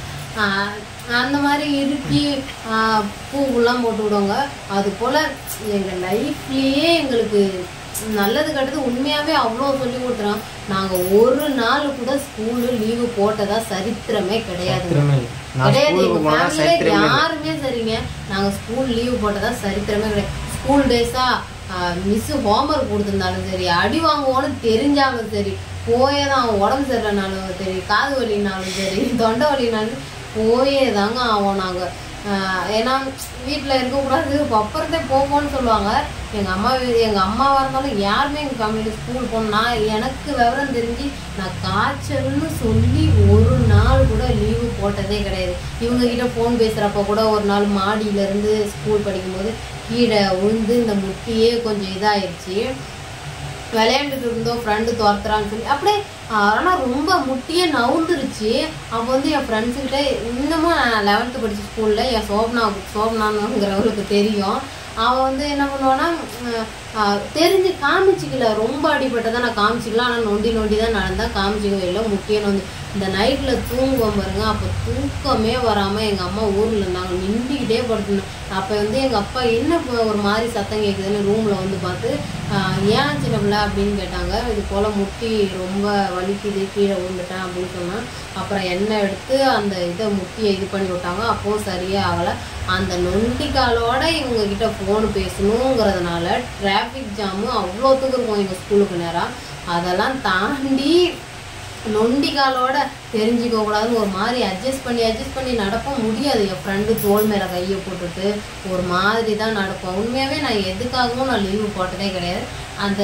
அந்த மாதிரி இறுக்கி பூவெல்லாம் போட்டு விடுவாங்க. அது போல் எங்கள் லைஃப்லேயே எங்களுக்கு நல்லது கெட்டது உண்மையாகவே அவ்வளோ சொல்லி கொடுத்துறோம். நாங்கள் ஒரு நாள் கூட ஸ்கூலு லீவு போட்டதா சரித்திரமே கிடையாது கிடையாது எங்கள் ஃபேமிலியில் யாருமே. சரிங்க, நாங்கள் ஸ்கூல் லீவு போட்டதா சரித்திரமே கிடையாது. ஸ்கூல் டேஸா மிஸ்ஸு ஹோம்ஒர்க் கொடுத்துருந்தாலும் சரி, அடி வாங்குவோன்னு தெரிஞ்சாலும் சரி, போயே தான் உடம்பு சரியில்லைனாலும் சரி, காது வலினாலும் சரி, தொண்டை வலினாலும் போயே தாங்க ஆவோம் நாங்கள். ஏன்னா வீட்டில் இருக்கக்கூடாது, அப்புறத்தே போகணும்னு சொல்லுவாங்க. எங்கள் அம்மா எங்கள் அம்மாவாக இருந்தாலும் யாருமே எங்கள் ஃபேமிலியில் ஸ்கூல் போகணும். நான் எனக்கு விவரம் தெரிஞ்சு நான் காய்ச்சல்னு சொல்லி ஒரு நாள் கூட லீவு போட்டதே கிடையாது. இவங்ககிட்ட ஃபோன் பேசுகிறப்ப கூட ஒரு நாள் மாடியிலேருந்து ஸ்கூல் படிக்கும்போது கீழே விழுந்து இந்த முட்டியே கொஞ்சம் இதாகிடுச்சு. விளையாண்டுட்டு இருந்தோம், ஃப்ரெண்டு துரத்துறான்னு சொல்லி அப்படியே. ஆனால் ரொம்ப முட்டியே நவுந்துருச்சு. அப்போ வந்து என் ஃப்ரெண்ட்ஸுக்கிட்ட இன்னமும் லெவன்த்து படித்த ஸ்கூலில் என் சோப்னா சோப்னானுங்கிறவங்களுக்கு தெரியும். அவன் வந்து என்ன பண்ணுவான்னா தெரிஞ்சு காமிச்சிக்கல, ரொம்ப அடிபட்டதான் நான் காமிச்சிக்கலாம். ஆனால் நொண்டி நொண்டி தான் நடந்தால் காமிச்சிக்கவே இல்லை. முக்கிய வந்து இந்த நைட்டில் தூங்குவோம் பாருங்க, அப்போ தூக்கமே வராமல் எங்கள் அம்மா ஊரில் இருந்தாங்க, நின்றுக்கிட்டே படுத்துனேன். அப்போ வந்து எங்கள் அப்பா என்ன ஒரு மாதிரி சத்தம் கேட்குதுன்னு ரூமில் வந்து பார்த்து ஏன் சின்ன பிள்ளை அப்படின்னு கேட்டாங்க. இது போல் முட்டி ரொம்ப வலிக்குது, கீழே விழுந்துட்டேன் அப்படின்னு சொன்னேன். அப்புறம் எண்ணெய் எடுத்து அந்த இதை முட்டியை இது பண்ணி விட்டாங்க. அப்போது சரியே ஆகலை. அந்த நொண்டிக்காலோட இவங்ககிட்ட ஃபோனு பேசணுங்கிறதுனால டிராஃபிக் ஜாமு அவ்வளோத்துக்கு இருக்கும் எங்கள் ஸ்கூலுக்கு நேரம். அதெல்லாம் தாண்டி நொண்டிக்காலோட தெரிஞ்சிக்க கூடாதுன்னு ஒரு மாதிரி அட்ஜஸ்ட் பண்ணி அட்ஜஸ்ட் பண்ணி நடப்ப முடியாது. என் ஃப்ரெண்டு தோல் மேலே கையை போட்டுட்டு ஒரு மாதிரி தான் நடப்போம். உண்மையாகவே நான் எதுக்காகவும் நான் லீவு போட்டதே கிடையாது. அந்த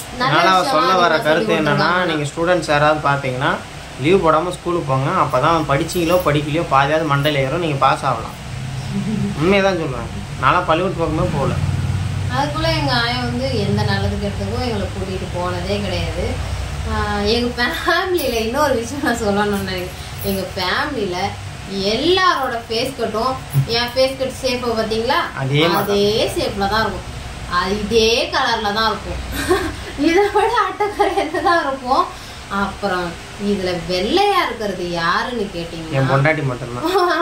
சொல்ல வர கருத்து என்னன்னா, நீங்கள் ஸ்டூடெண்ட்ஸ் யாராவது பார்த்தீங்கன்னா லீவ் போடாமல் ஸ்கூலுக்கு போங்க. அப்போ தான் படிச்சிங்களோ படிக்கலையோ பாதியாவது மண்டையில் ஏறும், நீங்கள் பாஸ் ஆகலாம். உண்மையை தான் சொல்லுவேன். நான்லாம் பள்ளிக்கூட பக்கமே போகல. அதுக்குள்ளே எங்கள் ஆயா வந்து எந்த நல்லது கெட்டதுக்கும் எங்களை கூட்டிகிட்டு போனதே கிடையாது. எங்கள் ஃபேமிலியில் இன்னொரு விஷயம் நான் சொல்லணும்னு, எங்கள் ஃபேமிலியில் எல்லாரோட ஃபேஸ் கட்டும் என் ஃபேஸ் கட் ஷேப்பை பார்த்தீங்களா, அதே ஷேப்பில் தான் இருக்கும், இதே கலரில் தான் இருக்கும். இதை விட அட்டக்கரையில் தான் இருக்கும். அப்புறம் இதில் வெள்ளையா இருக்கிறது யாருன்னு கேட்டீங்கன்னா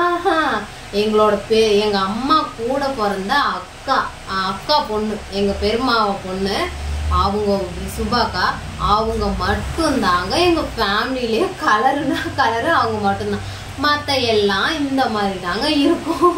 எங்களோட பே எங்கள் அம்மா கூட பிறந்த அக்கா அக்கா பொண்ணு, எங்கள் பெருமாவை பொண்ணு, அவங்க சுபாக்கா, அவங்க மட்டும்தாங்க எங்கள் ஃபேமிலியிலே கலருனா கலரு அவங்க மட்டும்தான். மற்ற எல்லாம் இந்த மாதிரி தாங்க இருக்கும்.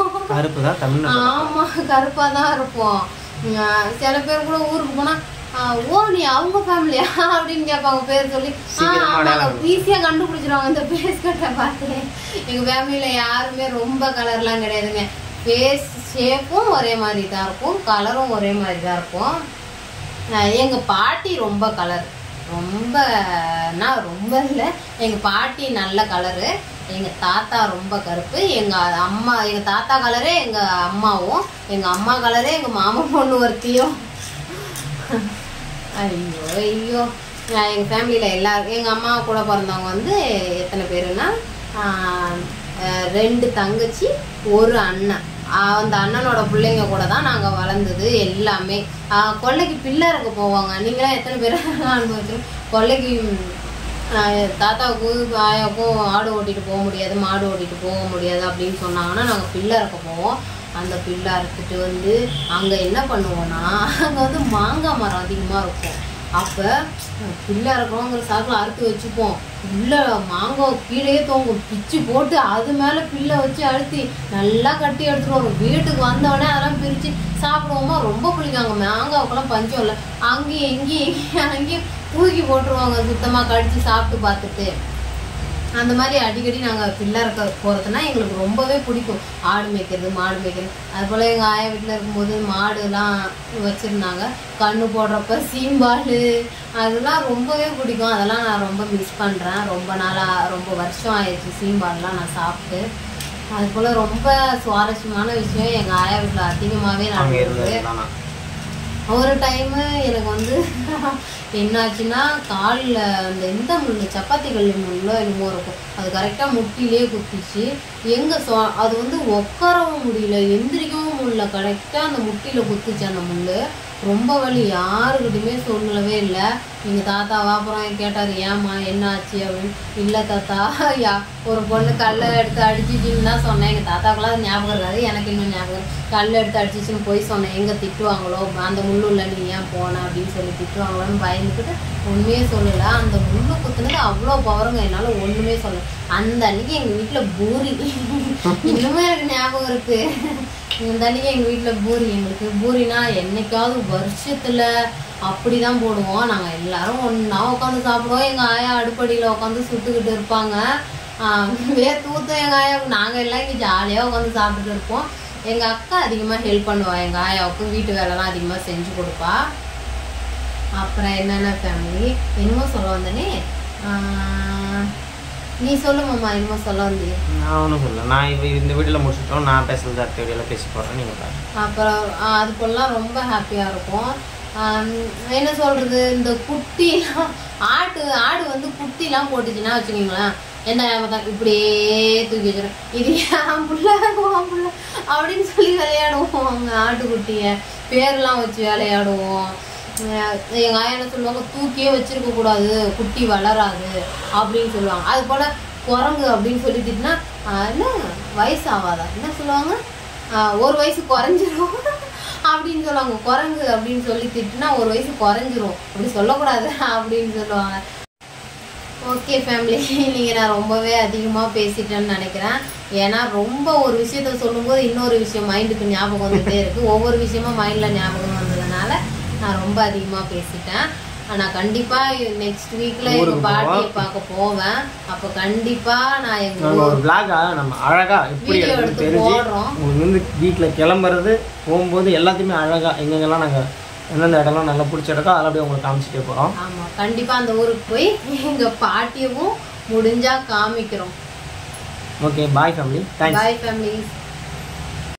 ஆமாம், கருப்பாக தான் இருப்போம். சில பேர் கூட ஊருக்கு போனால் ஓ நீ அவங்க ஃபேமிலியா அப்படின்னு கேட்பாங்க பேர் சொல்லி. ஈஸியாக கண்டுபிடிச்சிருவாங்க இந்த ஃபேஸ் கட்டை பார்த்து. எங்கள் ஃபேமிலியில் யாருமே ரொம்ப கலர்லாம் கிடையாதுங்க. ஃபேஸ் ஷேப்பும் ஒரே மாதிரி தான் இருக்கும், கலரும் ஒரே மாதிரி தான் இருக்கும். எங்கள் பாட்டி ரொம்ப கலர், ரொம்பனா ரொம்ப இல்லை, எங்கள் பாட்டி நல்ல கலரு, எங்கள் தாத்தா ரொம்ப கருப்பு, எங்கள் அம்மா எங்கள் தாத்தா கலரே எங்கள் அம்மாவும், எங்கள் அம்மா கலரே எங்கள் மாமா பொண்ணு ஒருத்தியும். ஐயோ ஐயோ எங்கள் ஃபேமிலியில் எல்லாரும் எங்கள் அம்மா கூட பிறந்தவங்க வந்து எத்தனை பேருன்னா ரெண்டு தங்கச்சி ஒரு அண்ணன். அந்த அண்ணனோட பிள்ளைங்க கூட தான் நாங்கள் வளர்ந்தது எல்லாமே. கொல்லைக்கு பிள்ளைறக்க போவாங்க. நீங்களாம் எத்தனை பேர் அனுபவிச்சிருக்கோம். கொல்லைக்கு தாத்தாவுக்கும் ஆயாவுக்கும் ஆடு ஓட்டிகிட்டு போக முடியாது, மாடு ஓட்டிகிட்டு போக முடியாது அப்படின்னு சொன்னாங்கன்னா நாங்கள் பிள்ளைறக்க போவோம். அந்த பிள்ளை அறுத்துட்டு வந்து அங்கே என்ன பண்ணுவோன்னா, அங்கே வந்து மாங்காய் மரம் அதிகமாக இருக்கும். அப்போ பிள்ளை இருக்கிறோங்கிற சாக்கில் அறுத்து வச்சுப்போம். பிள்ளை மாங்காய் கீழே தோங்கும், பிச்சு போட்டு அது மேலே பிள்ளை வச்சு அழுத்தி நல்லா கட்டி எடுத்துட்டு வரும். வீட்டுக்கு வந்தோடனே அதெல்லாம் பிரித்து சாப்பிடுவோமா, ரொம்ப பிடிக்காங்க. மாங்காவுக்கெல்லாம் பஞ்சம் இல்லை. அங்கேயும் எங்கேயும் எங்கேயும் அங்கேயும் தூக்கி போட்டுருவாங்க சுத்தமாக கடிச்சு சாப்பிட்டு பார்த்துட்டு. அந்த மாதிரி அடிக்கடி நாங்கள் பிள்ளை இருக்க போகிறதுனா எங்களுக்கு ரொம்பவே பிடிக்கும். ஆடு மேய்க்கிறது, மாடு மேய்க்கிறது. அதுபோல் எங்கள் ஆயா வீட்டில் இருக்கும்போது மாடுலாம் வச்சுருந்தாங்க. கண்ணு போடுறப்ப சீம்பால் அதெல்லாம் ரொம்பவே பிடிக்கும். அதெல்லாம் நான் ரொம்ப மிஸ் பண்ணுறேன். ரொம்ப நாளாக ரொம்ப வருஷம் ஆயிடுச்சு சீம்பால்லாம் நான் சாப்பிட்டு. அதுபோல் ரொம்ப சுவாரஸ்யமான விஷயம் எங்கள் ஆயா வீட்டில் அதிகமாகவே நடந்தது. ஒரு டைமு எனக்கு வந்து என்னாச்சுன்னா காலில் அந்த இந்த முள் சப்பாத்தி கல் முள்ளோ என்னமோ இருக்கும், அது கரெக்டாக முட்டிலே குத்திச்சு. எங்கே சொ அது வந்து உட்காரவும் முடியல, எந்திரிக்கவும் முடியல. கரெக்டாக அந்த முட்டியில் குத்திச்சு அந்த முள். ரொம்ப வலி, யாருக்கிட்டையுமே சொல்லவே இல்லை. எங்கள் தாத்தாவா அப்புறம் கேட்டார், ஏம்மா என்ன ஆச்சு அப்படின்னு. இல்லை தாத்தா, யா ஒரு பொண்ணு கல்லை எடுத்து அடிச்சிச்சின்னு தான் சொன்னேன். எங்கள் தாத்தாக்கெல்லாம் அது ஞாபகம் இருக்காது, எனக்கு இன்னும் ஞாபகம். கல் எடுத்து அடிச்சிச்சின்னு போய் சொன்னேன். எங்கே திட்டுவாங்களோ, அந்த முள்ளுள்ள நீ ஏன் போன அப்படின்னு சொல்லி திட்டுவாங்களோன்னு பயந்துக்கிட்டு ஒன்றுமே சொல்லலை. அந்த முள்ளு குத்துனது அவ்வளோ பவருங்க, என்னால் ஒன்றுமே சொல்லலை. அந்த அன்னைக்கு எங்கள் வீட்டில் பூரி, இன்னுமே எனக்கு ஞாபகம் இருக்குது. இந்த அன்னைக்கு எங்கள் வீட்டில் பூரி, எங்களுக்கு பூரினா என்னைக்காவது வருஷத்தில் அப்படி தான் போடுவோம். நாங்கள் எல்லாரும் ஒன்றா உட்காந்து சாப்பிடுவோம். எங்கள் ஆயா அடுப்படியில் உட்காந்து சுட்டுக்கிட்டு இருப்பாங்க. வேர் தூத்தம் எங்கள் ஆயா. நாங்கள் எல்லாம் இங்கே ஜாலியாக உட்காந்து சாப்பிட்டுட்டு இருப்போம். எங்கள் அக்கா அதிகமாக ஹெல்ப் பண்ணுவாள் எங்கள் ஆயாவுக்கு, வீட்டு வேலைலாம் அதிகமாக செஞ்சு கொடுப்பா. அப்புறம் என்னென்ன ஃபேமிலி என்னமோ சொல்ல வந்தனே, நீ சொல்லுமாம்மா என்னமோ சொல்ல வந்து. நான் ஒன்றும் சொல்ல, நான் இப்போ இந்த வீட்டில் முடிச்சுட்டோம். நான் பேசுறது அடுத்த வீடியோவில் பேசி போடுறேன், நீங்கள். அப்புறம் அது போலலாம் ரொம்ப ஹாப்பியாக இருக்கும். என்ன சொல்கிறது, இந்த குட்டிலாம் ஆட்டு ஆடு வந்து குட்டிலாம் போட்டுச்சுன்னா வச்சுக்கிங்களேன், என்ன இப்படியே தூக்கி வச்சுருவேன். இது ஏன் புள்ள புள்ள அப்படின்னு சொல்லி விளையாடுவோம். அவங்க ஆட்டுக்குட்டியை பேரெலாம் வச்சு விளையாடுவோம். எங்கள் ஆயா என்ன சொல்லுவாங்க, தூக்கியே வச்சிருக்க கூடாது, குட்டி வளராது அப்படின்னு சொல்லுவாங்க. அது போல் குரங்கு அப்படின்னு சொல்லிட்டுனா என்ன வயசு ஆகாதா, என்ன சொல்லுவாங்க, ஒரு வயசு குறைஞ்சிரும் அப்படின்னு சொல்லுவாங்க. குரங்கு அப்படின்னு சொல்லி திட்டுனா ஒரு வயசு குறைஞ்சிரும், அப்படி சொல்லக்கூடாது அப்படின்னு சொல்லுவாங்க. ஓகே ஃபேமிலி, நீங்கள் நான் ரொம்பவே அதிகமாக பேசிட்டேன்னு நினைக்கிறேன். ஏன்னா ரொம்ப ஒரு விஷயத்த சொல்லும்போது இன்னொரு விஷயம் மைண்டுக்கு ஞாபகம் வந்துகிட்டே இருக்குது. ஒவ்வொரு விஷயமா மைண்டில் ஞாபகம் வந்ததுனால நான் ரொம்ப அதிகமாக பேசிட்டேன். நான் கண்டிப்பாக நெக்ஸ்ட் வீக்கில் எங்கள் பாட்டியை பார்க்க போவேன். அப்போ கண்டிப்பாக நான் எங்கள் ஒரு விளாகாக நம்ம அழகாக எப்படி எடுத்து போடுறோம். உங்களுக்கு வந்து வீட்டில் கிளம்புறது போகும்போது எல்லாத்தையுமே அழகாக எங்கெங்கெல்லாம் நாங்கள் எந்தெந்த இடம்லாம் நல்லா பிடிச்ச இடக்கோ அதை அப்படியே உங்களுக்கு காமிச்சிட்டே போகிறோம். ஆமாம், கண்டிப்பாக அந்த ஊருக்கு போய் எங்கள் பாட்டியவும் முடிஞ்சால் காமிக்கிறோம். Okay, bye family. Bye family.